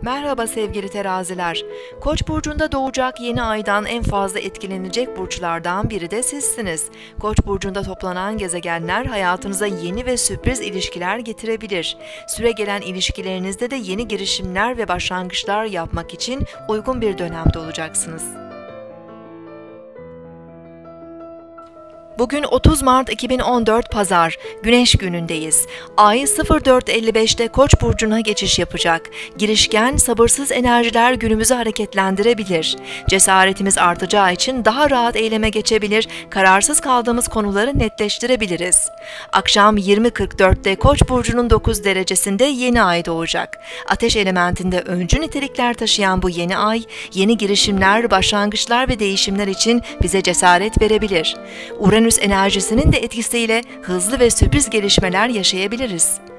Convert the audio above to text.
Merhaba sevgili teraziler. Koç burcunda doğacak yeni aydan en fazla etkilenecek burçlardan biri de sizsiniz. Koç burcunda toplanan gezegenler hayatınıza yeni ve sürpriz ilişkiler getirebilir. Süregelen ilişkilerinizde de yeni girişimler ve başlangıçlar yapmak için uygun bir dönemde olacaksınız. Bugün 30 Mart 2014 Pazar, Güneş günündeyiz. Ay 04.55'te Koç burcuna geçiş yapacak. Girişken, sabırsız enerjiler günümüzü hareketlendirebilir. Cesaretimiz artacağı için daha rahat eyleme geçebilir, kararsız kaldığımız konuları netleştirebiliriz. Akşam 20.44'te Koç burcunun 9 derecesinde yeni ay doğacak. Ateş elementinde öncü nitelikler taşıyan bu yeni ay, yeni girişimler, başlangıçlar ve değişimler için bize cesaret verebilir. Uranüs enerjisinin de etkisiyle hızlı ve sürpriz gelişmeler yaşayabiliriz.